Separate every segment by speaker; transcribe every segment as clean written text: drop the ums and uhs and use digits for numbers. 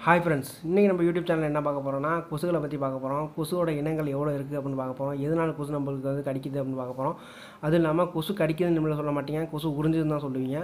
Speaker 1: Hi friends, இன்றைக்கி நம்ம YouTube சேனலில் என்ன பார்க்க போகிறோம்னா கொசுகளை பற்றி பார்க்க போகிறோம். கொசுவோட இனங்கள் எவ்வளோ இருக்குது அப்படின்னு பார்க்க போகிறோம். எதனால் கொசு நம்மளுக்கு வந்து கடிக்குது அப்படின்னு பார்க்க போகிறோம். அதுவும் இல்லாமல் கொசு கடிக்குதுன்னு நம்மள சொல்ல மாட்டீங்க, கொசு உறிஞ்சுதுன்னு தான் சொல்லுவீங்க.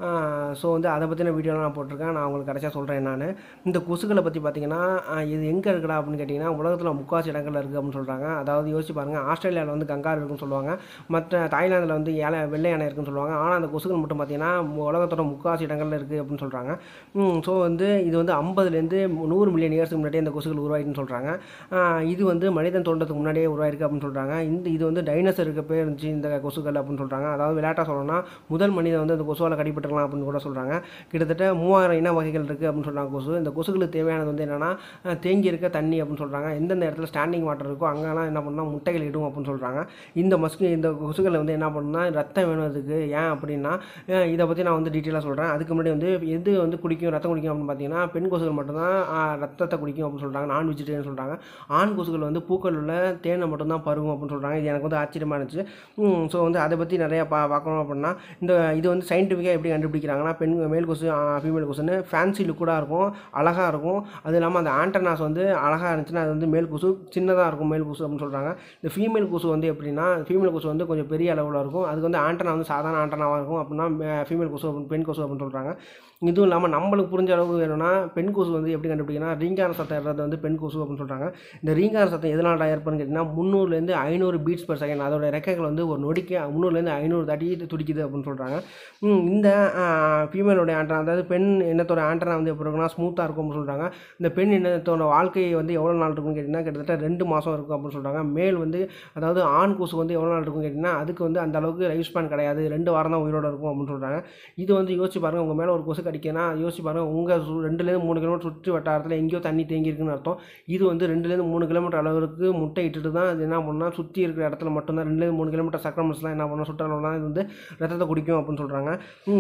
Speaker 1: ஸோ வந்து அதை பற்றின வீடியோலாம் நான் போட்டிருக்கேன். நான் உங்களுக்கு கடைசியாக சொல்கிறேன் என்னான்னு. இந்த கொசுகளை பற்றி பார்த்தீங்கன்னா இது எங்கே இருக்குடா அப்படின்னு கேட்டிங்கன்னா உலகத்தில் முக்கால்வாசி இடங்கள்ல இருக்குது அப்படின்னு சொல்கிறாங்க. அதாவது யோசிச்சு பாருங்கள், ஆஸ்திரேலியாவில் வந்து கங்காரு இருக்குன்னு சொல்லுவாங்க, மற்ற தாய்லாந்தில் வந்து வெள்ளை யானை இருக்குன்னு சொல்லுவாங்க. ஆனால் அந்த கொசுகள் மட்டும் பார்த்தீங்கன்னா உலகத்தோட முக்கால்வாசி இடங்கள்ல இருக்குது அப்படின்னு சொல்கிறாங்க. ஸோ வந்து இது வந்து 50லேருந்து 100 மில்லியன் இயர்ஸ்க்கு முன்னாடியே இந்த கொசுகள் உருவாகிட்டுன்னு சொல்கிறாங்க. இது வந்து மனிதன் தோன்றதுக்கு முன்னாடியே உருவாயிருக்கு அப்படின்னு சொல்கிறாங்க. இது வந்து டைனோசருக்கு பேர் இருந்துச்சு இந்த கொசுகள் அப்படின்னு சொல்கிறாங்க. அதாவது விளையாட்டாக சொல்லணும்னா முதல் மனிதன் வந்து அந்த கொசுவால் கடிப்பட்டுக்கலாம் அப்படின்னு கூட சொல்கிறாங்க. கிட்டத்தட்ட 3000 இன வகைகள் இருக்குது அப்படின்னு சொல்கிறாங்க கொசு. இந்த கொசுகளுக்கு தேவையானது வந்து என்னென்னா தேங்கி இருக்க தண்ணி அப்படின்னு சொல்கிறாங்க. எந்தெந்த இடத்துல ஸ்டாண்டிங் வாட்டர் இருக்கோ அங்கெல்லாம் என்ன பண்ணால் முட்டைகள் இடும் அப்படின்னு சொல்கிறாங்க. இந்த கொசுகளை வந்து என்ன பண்ணுன்னா ரத்தம் வேணும் அதுக்கு. ஏன் அப்படின்னா இதை பற்றி நான் வந்து டீட்டெயிலாக சொல்கிறேன். அதுக்கு முன்னாடி வந்து எது வந்து குடிக்கும், ரத்தம் குடிக்கும் அப்படின்னு பார்த்தீங்கன்னா பெண் கொசுகள் மட்டும்தான் ரத்தத்தை குடிக்கும் அப்படின்னு சொல்கிறாங்க. நான் வெஜிடேரியன் சொல்கிறாங்க. ஆண் கொசுகள் வந்து பூக்கள் உள்ள தேனை மட்டும்தான் பருகும் அப்படின்னு சொல்கிறாங்க. இது எனக்கு வந்து ஆச்சரியமாக இருந்துச்சு. ஸோ வந்து அதை பற்றி நிறையா பார்க்கணும் அப்படின்னா இது வந்து சயின்டிஃபிக்காக எப்படி கண்டுபிடிக்கிறாங்கன்னா மேல் கொசு ஃபீமேல் கொசுன்னு ஃபேன்சி லுக்கடாக இருக்கும், அழகாக இருக்கும். அது இல்லாமல் அந்த ஆண்டனாஸ் வந்து அழகாக இருந்துச்சுன்னா அது வந்து மேல் கொசு, சின்னதாக இருக்கும் மேல் கொசு அப்படின்னு சொல்கிறாங்க. இந்த ஃபீமேல் கொசு வந்து எப்படின்னா ஃபீமேல் கொசு வந்து கொஞ்சம் பெரிய அளவில் இருக்கும். அதுக்கு வந்து ஆண்டனா வந்து சாதாரண ஆண்டனாவாக இருக்கும் அப்படின்னா ஃபீமேல் கொசு பெண் கொசு அப்படின்னு சொல்கிறாங்க. இதுவும் இல்லாமல் நம்மளுக்கு புரிஞ்ச அளவுக்கு வேணும்னா பெண் கொசு வந்து எப்படி கண்டுபிடிக்கனா ரீங்கார சத்தம் ஏறது வந்து பெண் கொசு அப்படின்னு சொல்கிறாங்க. இந்த ரீங்கார சத்தம் எதனால் ஏற்படுன்னு கேட்டிங்கன்னா 300லேருந்து 500 பீட்ஸ் பெர் செகண்ட், அதோட ரெக்கைகள் வந்து ஒரு நொடிக்கு 300லேருந்து 500 தாட்டி துடிக்குது அப்படின்னு சொல்கிறாங்க. இந்த ஃபீமேலோட ஆண்டனா, அதாவது பெண் இனத்தோட ஆண்டனா வந்து எப்படி இருக்குன்னா ஸ்மூத்தாக இருக்கும் அப்படின்னு சொல்கிறாங்க. இந்த பெண் இனத்தோட வாழ்க்கை வந்து எவ்வளோ நாள் இருக்குன்னு கேட்டிங்கன்னா கிட்டத்தட்ட 2 மாதம் இருக்கும் அப்படின்னு சொல்கிறாங்க. மேல் வந்து அதாவது ஆண் கொசு வந்து எவ்வளோ நாள் இருக்குன்னு கேட்டிங்கன்னா அதுக்கு வந்து அந்த அளவுக்கு லைஃப் ஸ்பேன் கிடையாது, 2 வாரம் தான் உயிரோடு இருக்கும் அப்படின்னு சொல்கிறாங்க. இது வந்து யோசிச்சு பாருங்கள், உங்கள் மேலே ஒரு கொசு கடிக்குன்னா யோசிச்சு பாருங்கள், உங்கள் 2லேருந்து 3 கிலோமீட்டர் சுற்றி வட்டாரத்தில் எங்கேயோ தண்ணி தேங்கி இருக்குன்னு அர்த்தம். இது வந்து 2லேருந்து 3 கிலோமீட்டர் அளவுக்கு முட்டை இட்டுட்டு தான் இது என்ன பண்ணால் சுற்றி இருக்கிற இடத்துல மட்டும்தான் 2லேருந்து 3 கிலோமீட்டர் சக்கரமஸ்லாம் என்ன பண்ணால் சுற்றளவுலாம் இது வந்து ரத்தத்தை குடிக்கும் அப்படின்னு சொல்கிறாங்க.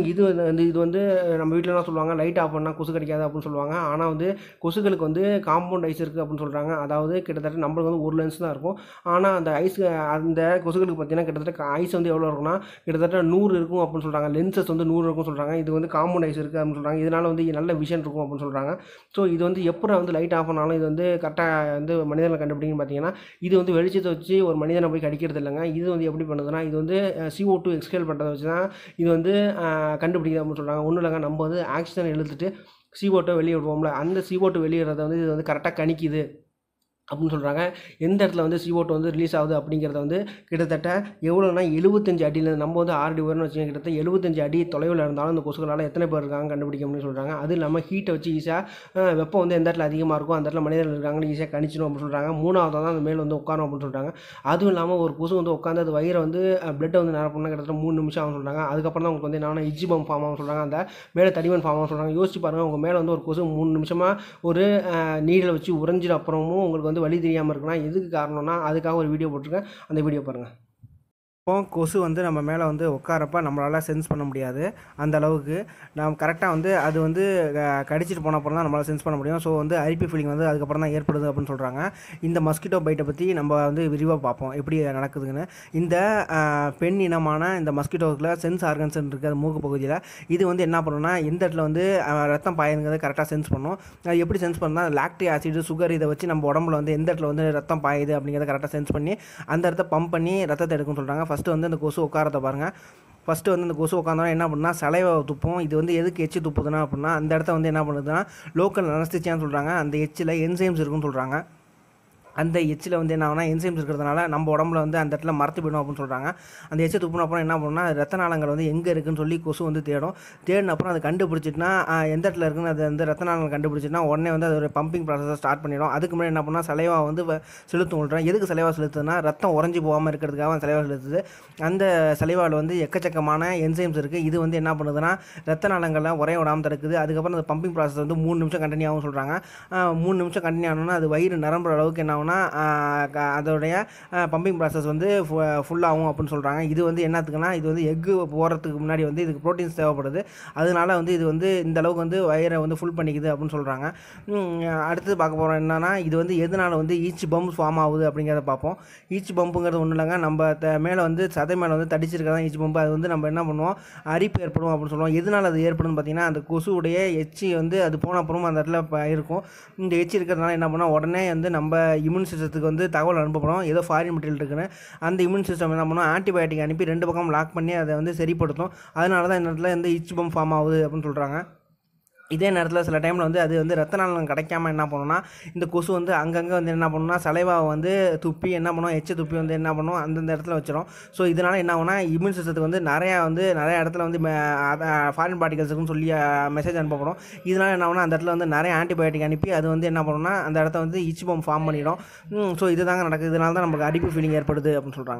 Speaker 1: இது வந்து நம்ம வீட்டிலலாம் சொல்லுவாங்க லைட் ஆஃப் பண்ணால் கொசு கடிக்காது அப்படின்னு சொல்லுவாங்க. ஆனால் வந்து கொசுகளுக்கு வந்து காம்பவுண்ட் ஐஸ் இருக்குது அப்படின்னு சொல்கிறாங்க. அதாவது கிட்டத்தட்ட நம்மளுக்கு வந்து 1 லென்ஸ் தான் இருக்கும். ஆனால் அந்த கொசுகளுக்கு பார்த்தீங்கன்னா கிட்டத்தட்ட ஐஸ் வந்து எவ்வளோ இருக்குன்னா கிட்டத்தட்ட 100 இருக்கும் அப்படின்னு சொல்கிறாங்க. லென்சஸ் வந்து 100 இருக்கும்னு சொல்கிறாங்க. இது வந்து காம்பவுண்ட் ஐஸ் இருக்குது அப்படின்னு சொல்கிறாங்க. இதனால் வந்து நல்ல விஷன் இருக்கும் அப்படின்னு சொல்கிறாங்க. ஸோ இது வந்து எப்போ வந்து லைட் ஆஃப் பண்ணாலும் இது வந்து கரெக்டாக வந்து மனிதனை கண்டுபிடிக்குன்னு பார்த்தீங்கன்னா இது வந்து வெளிச்சத்தை வச்சு ஒரு மனிதனை போய் கடிக்கிறது இல்லைங்க. இது வந்து எப்படி பண்ணுதுன்னா இது வந்து CO2 எக்ஸ்ஹேல் பண்ணுறதை வச்சு தான் இது வந்து கண்டுபிடிக்குது அப்படின்னு சொல்கிறாங்க. ஒன்றும் இல்லைங்க, நம்ம வந்து ஆக்சிஜன் இழுத்துட்டு CO2 வெளியே விடுவோம்ல, அந்த CO2 வெளியிடுறத வந்து இது வந்து கரெக்டாக கணிக்குது அப்படின்னு சொல்கிறாங்க. எந்த இடத்துல வந்து CO2 வந்து ரிலீஸ் ஆகுது அப்படிங்கிறத வந்து கிட்டத்தட்ட எவ்வளோனா 75 அடியில், நம்ம வந்து 6 அடி உயரம்னு வச்சுக்கோங்க, கிட்டத்தட்ட 75 அடி தொலைவில் இருந்தாலும் இந்த கொசுக்களால் எத்தனை பேர் இருக்காங்க கண்டுபிடிக்க முடியும்னு சொல்கிறாங்க. அது இல்லாமல் ஹீட்டை வச்சு ஈஸியாக வெப்பம் வந்து எந்த இடத்துல அதிகமாக இருக்கும் அந்த இடத்துல மனிதர்கள் இருக்காங்கன்னு ஈஸியாக கணிச்சிடும் அப்படின்னு சொல்கிறாங்க. 3வது தான் அந்த மேல் வந்து உட்காரும் அப்படின்னு சொல்கிறாங்க. அதுவும் இல்லாமல் ஒரு கொசு வந்து உட்காந்து அது வயிறை வந்து பிளட்டை வந்து நிரப்பணும்னா கிட்டத்தட்ட 3 நிமிஷம் ஆகும் சொல்கிறாங்க. அதுக்கப்புறம் தான் உங்களுக்கு வந்து என்னன்னா இஜ்ஜி பம்ப் ஃபார்ம் ஆகும் சொல்கிறாங்க, அந்த மேலே தடிமன் ஃபார்ம் ஆகும் சொல்கிறாங்க. யோசிச்சு பாருங்கள், உங்கள் மேலே வந்து ஒரு கொசு 3 நிமிஷமாக ஒரு நீடில் வச்சு உறைஞ்சிட அப்புறமும் உங்களுக்கு வந்து வலி தெரியாமல் இருக்குன்னா எதுக்கு காரணம்னா அதுக்காக ஒரு வீடியோ போட்டிருக்கேன், அந்த வீடியோ பாருங்கள். இப்போ கொசு வந்து நம்ம மேலே வந்து உட்காரப்ப நம்மளால் சென்ஸ் பண்ண முடியாது. அந்த அளவுக்கு நம்ம கரெக்டாக வந்து அது வந்து கடிச்சிட்டு போன அப்புறம் தான் நம்மளால் சென்ஸ் பண்ண முடியும். ஸோ வந்து அரிப்பு ஃபீலிங் வந்து அதுக்கப்புறம் தான் ஏற்படுது அப்படின்னு சொல்கிறாங்க. இந்த மஸ்கிட்டோ பைட்டை பற்றி நம்ம வந்து விரிவாக பார்ப்போம் எப்படி நடக்குதுன்னு. இந்த பெண் இனமான இந்த மஸ்கிட்டோவில் சென்ஸ் ஆர்கன்ஸ் இருக்குது அது மூக்கு பகுதியில். இது வந்து என்ன பண்ணுன்னா எந்த இடத்துல வந்து ரத்தம் பாயுங்கிறத கரெக்டாக சென்ஸ் பண்ணும். அது எப்படி சென்ஸ் பண்ணால் லாக்டிக் ஆசிட், சுகர் இதை வச்சு நம்ம உடம்புல வந்து எந்த இடத்துல வந்து ரத்தம் பாயுது அப்படிங்கிறத கரெக்டாக சென்ஸ் பண்ணி அந்த இடத்த பம்ப் பண்ணி ரத்தத்தை எடுக்குன்னு சொல்கிறாங்க. ஃபஸ்ட்டு வந்து அந்த கொசு உட்காரத்தை பாருங்கள். ஃபஸ்ட்டு வந்து இந்த கொசு உட்காந்தோன்னா என்ன பண்ணால் சலைவை துப்பும். இது வந்து எதுக்கு எச்சு துப்புதுன்னா அப்படின்னா அந்த இடத்த வந்து என்ன பண்ணுதுன்னா லோக்கல் அனஸ்தீசியான்னு சொல்கிறாங்க. அந்த எச்சில் என்சைம்ஸ் இருக்குன்னு சொல்கிறாங்க. அந்த எச்சில் வந்து என்ன ஆகுனா என்சைம்ஸ் இருக்கிறதுனால நம்ம உடம்புல வந்து அந்த இடத்துல மரத்து போயிடும் அப்படின்னு சொல்கிறாங்க. அந்த எச்சை துப்புன அப்புறம் என்ன பண்ணுன்னா ரத்த நாளங்கள் வந்து எங்கே இருக்குன்னு சொல்லி கொசு வந்து தேடின அப்புறம் அது கண்டுபிடிச்சிட்டுனா எந்த இடத்துல இருக்குன்னு அது வந்து ரத்த நாளங்கள் கண்டுபிடிச்சிட்டுனா உடனே வந்து அது ஒரு பம்பிங் ப்ராசஸை ஸ்டார்ட் பண்ணிடும். அதுக்கு முன்னாடி என்ன பண்ணால் சலைவா வந்து செலுத்தும் சொல்கிறேன். எதுக்கு சலைவா செலுத்துதுன்னா ரத்தம் உறைஞ்சி போகாமல் இருக்கிறதுக்காக சலைவா செலுத்துது. அந்த சலைவாவில் வந்து எக்கச்சக்கமான என்சைம்ஸ் இருக்குது. இது வந்து என்ன பண்ணுதுன்னா ரத்த நாளங்கள்லாம் உரைய விடாமல் தடுக்குது. அதுக்கப்புறம் அந்த பம்பிங் ப்ராசஸ் வந்து 3 நிமிஷம் கண்டினியூ ஆகும் சொல்கிறாங்க. 3 நிமிஷம் கண்டினியூ ஆகணும்னா அது வயிறு நிரம்புற அளவுக்கு என்ன ஆகும் பண்ணோன்னா அதோடைய பம்பிங் ப்ராசஸ் வந்து ஃபுல்லாகும் அப்படின்னு சொல்கிறாங்க. இது வந்து என்னத்துக்குன்னா இது வந்து எக்கு போகிறதுக்கு முன்னாடி வந்து இதுக்கு ப்ரோட்டீன்ஸ் தேவைப்படுது. அதனால வந்து இது வந்து இந்த அளவுக்கு வந்து வயிறை வந்து ஃபுல் பண்ணிக்குது அப்படின்னு சொல்கிறாங்க. அடுத்து பார்க்க போகிறோம் என்னன்னா இது வந்து எதனால் வந்து ஈச் பம்ப் ஃபார்ம் ஆகுது அப்படிங்கிறத பார்ப்போம். ஈச் பம்புங்கிறது ஒன்றும் இல்லைங்க, நம்ம மேலே வந்து சதை மேலே வந்து தடிச்சிருக்கதான் ஈச் பம்பு. அது வந்து நம்ம என்ன பண்ணுவோம், அரிப்பு ஏற்படும் அப்படின்னு சொல்லுவோம். எதனால் அது ஏற்படும்னு பார்த்தீங்கன்னா அந்த கொசுவுடைய எச்சி வந்து அது போன அப்புறமா அந்த இடத்துல இருக்கும். இந்த எச்சி இருக்கிறதுனால என்ன பண்ணோம், உடனே வந்து நம்ம இம்யூன் சிஸ்டத்துக்கு வந்து தகவல் அனுப்பப்படும் ஏதோ ஃபாரின் மெட்டீரியல் இருக்குன்னு. அந்த இம்யூன் சிஸ்டம் என்ன பண்ணும், ஆன்டிபயோட்டிக் அனுப்பி 2 பக்கம் லாக் பண்ணி அதை வந்து சரிப்படுத்தும். அதனால தான் இந்த இடத்துல வந்து ஈச் பம்ப் ஃபார்ம் ஆகுது அப்படின்னு சொல்கிறாங்க. இதே நேரத்தில் சில டைமில் வந்து அது வந்து ரத்த நாளம் கிடைக்காம என்ன பண்ணுன்னா இந்த கொசு வந்து அங்கங்கே வந்து என்ன பண்ணுன்னா சலைவாவை வந்து துப்பி என்ன பண்ணும், எச்சை துப்பி வந்து என்ன பண்ணும் அந்தந்த இடத்துல வச்சிடும். ஸோ இதனால் என்ன ஆகுனா இம்யூன் சிஸ்டத்துக்கு வந்து நிறைய இடத்துல வந்து ஃபாரின் பார்ட்டிகல்ஸுக்குன்னு சொல்லி மெசேஜ் அனுப்பப்படும். இதனால் என்ன ஆகுனா அந்த இடத்துல வந்து நிறைய ஆன்டிபயோட்டிக் அனுப்பி அது வந்து என்ன பண்ணுன்னா அந்த இடத்த வந்து இச் பம்ப் ஃபார்ம் பண்ணிடும். ஸோ இதுதாங்க நடக்குது. இதனால தான் நமக்கு அரிப்பு ஃபீலிங் ஏற்படுது அப்படின்னு சொல்கிறாங்க.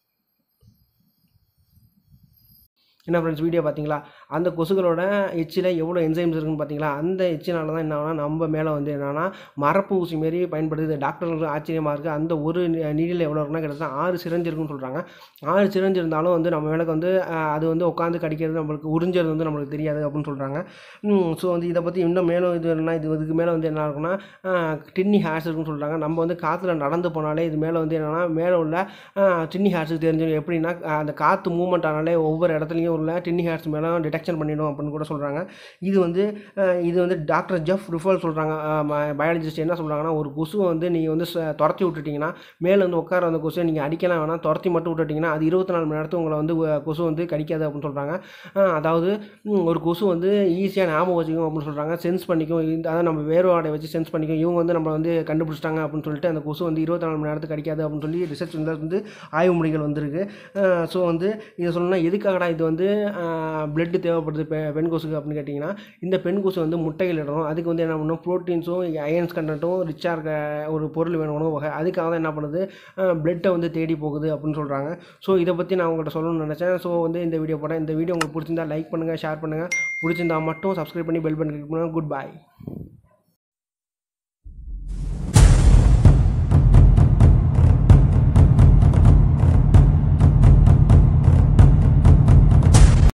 Speaker 1: என்ன ஃப்ரெண்ட்ஸ், வீடியோ பார்த்தீங்களா? அந்த கொசுகளோட எச்சில் எவ்வளோ என்சைம்ஸ் இருக்குன்னு பார்த்தீங்களா? அந்த எச்சினால தான் என்ன ஆகுனா நம்ம மேலே வந்து என்னென்னா மரப்பு ஊசி மாரி பயன்படுது. டாக்டர்களுக்கு ஆச்சரியமாக இருக்குது. அந்த ஒரு நீடில் எவ்வளோ இருக்குன்னா கிட்டத்தட்ட 6 சிரஞ்சு இருக்குன்னு சொல்கிறாங்க. 6 சிரஞ்சு இருந்தாலும் வந்து நம்ம மேலே வந்து அது வந்து உட்காந்து கடிக்கிறது நம்மளுக்கு உறிஞ்சது வந்து நம்மளுக்கு தெரியாது அப்படின்னு சொல்கிறாங்க. ஸோ வந்து இதை பற்றி இன்னும் மேலும் இது என்னன்னா இதுக்கு மேலே வந்து என்ன இருக்குன்னா டின்னி ஹேர்ஸ் இருக்குன்னு சொல்கிறாங்க. நம்ம வந்து காற்றுல நடந்து போனாலே இது மேலே வந்து என்னென்னா மேலே உள்ள டின்னி ஹேர்ஸுக்கு தெரிஞ்சிடும். எப்படின்னா அந்த காற்று மூவ்மெண்ட் ஆனாலே ஒவ்வொரு இடத்துலையும் உள்ள டின்னி ஹேர்ஸ் மேலே டிடெக்ஷன் பண்ணிடும் அப்படின்னு கூட சொல்கிறாங்க. இது வந்து டாக்டர் ஜெஃப் ரிஃபல் சொல்கிறாங்க. பயாலஜிஸ்ட் என்ன சொல்கிறாங்கன்னா ஒரு கொசுவை வந்து நீங்கள் வந்து துரத்தி விட்டுட்டிங்கன்னா மேலே வந்து உட்கார அந்த கொசுவை நீங்கள் அடிக்கலாம் வேணாம், துரத்தி மட்டும் விட்டுட்டிங்கன்னா அது 24 மணி நேரத்துக்கு உங்களை வந்து கொசு வந்து கடிக்காது அப்படின்னு சொல்கிறாங்க. அதாவது ஒரு கொசு வந்து ஈஸியாக ஞாபகம் வச்சுக்கும் அப்படின்னு சொல்கிறாங்க. சென்ஸ் பண்ணிக்கும், அதாவது நம்ம வேறுபாடை வச்சு சென்ஸ் பண்ணிக்கும். இவங்க வந்து நம்ம வந்து கண்டுபிடிச்சிட்டாங்க அப்படின்னு சொல்லிட்டு அந்த கொசு வந்து 24 மணி நேரத்துக்கு கடிக்காது அப்படின்னு சொல்லி ரிசர்ச் வந்து ஆய்வு முடிகள் வந்திருக்கு. ஸோ வந்து இதை சொல்லணும்னா எதுக்காகடா இது வந்து பிளட்டு தேவைப்படுது பெண் கொசுக்கு அப்படின்னு கேட்டிங்கன்னா இந்த பெண் கொசு வந்து முட்டைகள் இடணும். அதுக்கு வந்து என்ன பண்ணணும், ப்ரோட்டீன்ஸும் அயன்ஸ் கண்டென்ட்டும் ரிச்சாக இருக்க ஒரு பொருள் வேணும், உணவு வகை. அதுக்காக தான் என்ன பண்ணுது, பிளட்டை வந்து தேடி போகுது அப்படின்னு சொல்கிறாங்க. ஸோ இதை பற்றி நான் உங்கள்கிட்ட சொல்லணும்னு நினச்சேன். ஸோ வந்து இந்த வீடியோ போட்டேன். இந்த வீடியோ உங்களுக்கு பிடிச்சிருந்தா லைக் பண்ணுங்கள், ஷேர் பண்ணுங்கள். பிடிச்சிருந்தா மட்டும் சப்ஸ்கிரைப் பண்ணி பெல் பட்டன் கிளிக் பண்ணுங்கள். Good by.